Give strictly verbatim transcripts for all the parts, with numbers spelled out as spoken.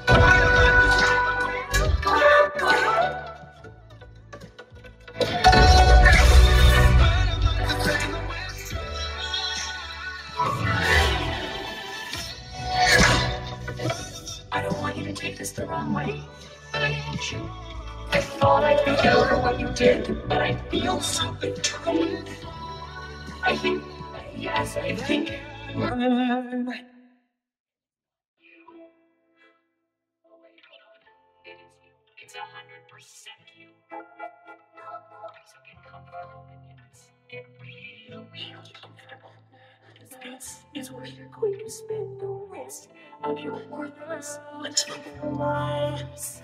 I don't want you to take this the wrong way, but I hate you. I thought I could tell her what you did, but I feel so betrayed. I think, yes, I think it's a hundred percent you. So get comfortable and get real, real comfortable. This is where you're going to spend the rest of your worthless little lives.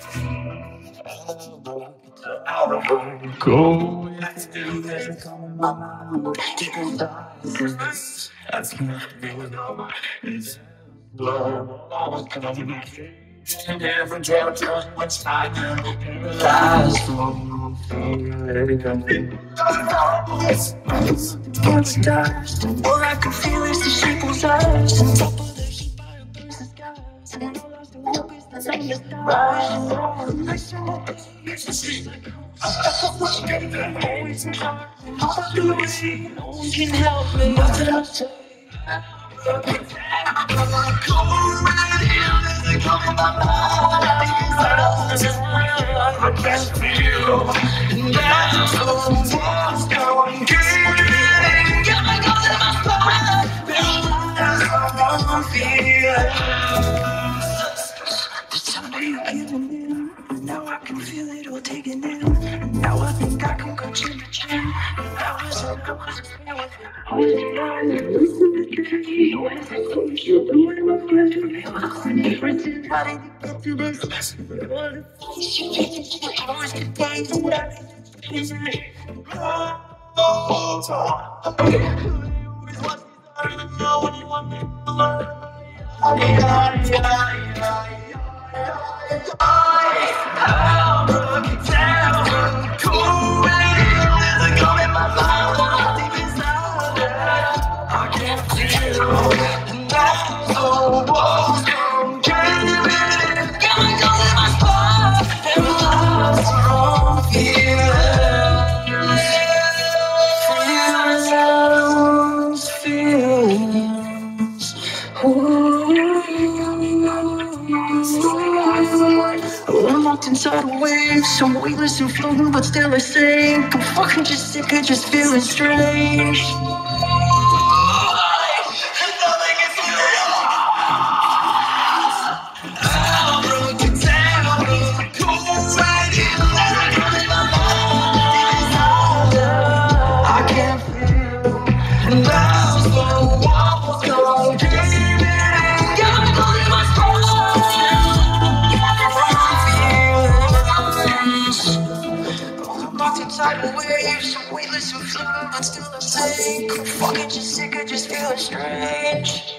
Go with you, there's a my mind. Take a dive. That's not really all. It's love. And every day I tell you what's I do. Paralyzed from feeling. It's dust. All I can feel is the sheep's eyes. On top of the sheep, I appears the skies. And all I still hope is the sun is dying. I saw it's a secret. What's getting there? Always in charge. All I do is see. No one can help me. Nothing I say. I'm like, go right here. There's a come in my mind. I can't feel. And that's all what's going on. Now I can feel it all taking in. Now I think I can go chin to chin. Now I said I was a with it. I was down and listen to the you as I coach you. Doing my friend to me. The difference is how did you get to this? All the things you did, you always get paid for what I did. I don't know what you want me to learn. Yeah, yeah, yeah, yeah. I'll look it down. Cool radio is a gun in my mouth. Deep inside, I can't feel. And that's all what's gone. Give it. Got my guns in my spot. And lost wrong feelings. Feelings. Feelings. I'm locked inside a wave, so I'm weightless and floating, but still I sink. I'm fucking just sick of just feeling strange. Waves, I'm weightless and floating, but still I sink. I'm fucking just sick of just feeling strange.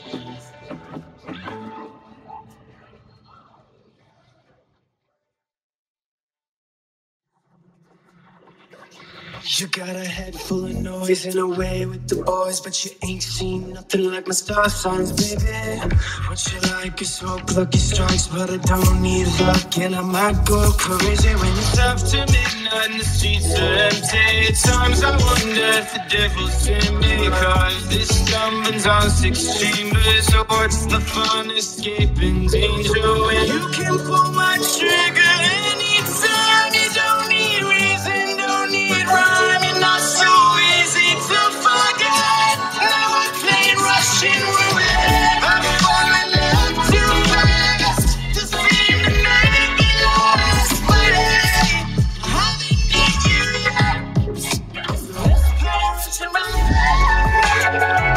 You got a head full of noise and away with the boys, but you ain't seen nothing like my star signs, baby. What you like is hope, lucky strikes, but I don't need luck, and I might go crazy when it's after midnight and the streets are empty. At times I wonder if the devil's in me, cause this stumbling sounds extreme, but so what's the fun escaping danger when you can pull my trigger anytime? You don't need reason, don't need rhyme, you're not so easy to forget. Now I'm playing Russian roulette. I'm falling left too fast to seem to make me last. But hey, I didn't need you yet. Let's play Russian roulette.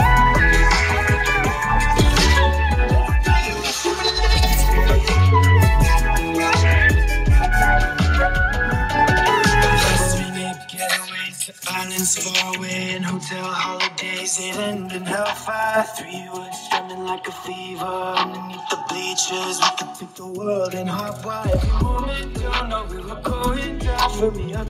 Islands far away and hotel holidays, they end in hellfire. Three wood strumming like a fever underneath the bleachers. We could pick the world in half. Why every moment don't know we were going down for me.